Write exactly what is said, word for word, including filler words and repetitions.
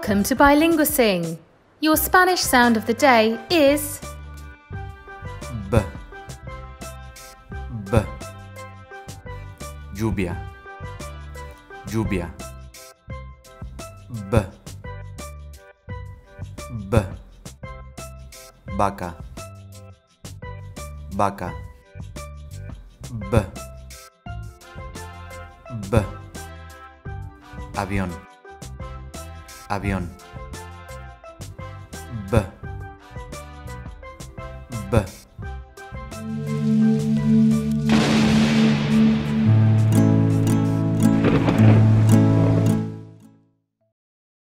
Welcome to Bilinguasing. Your Spanish sound of the day is B. B. Lluvia. Lluvia. B. B. Vaca. Vaca. B. B. Avión. Avión. B. B.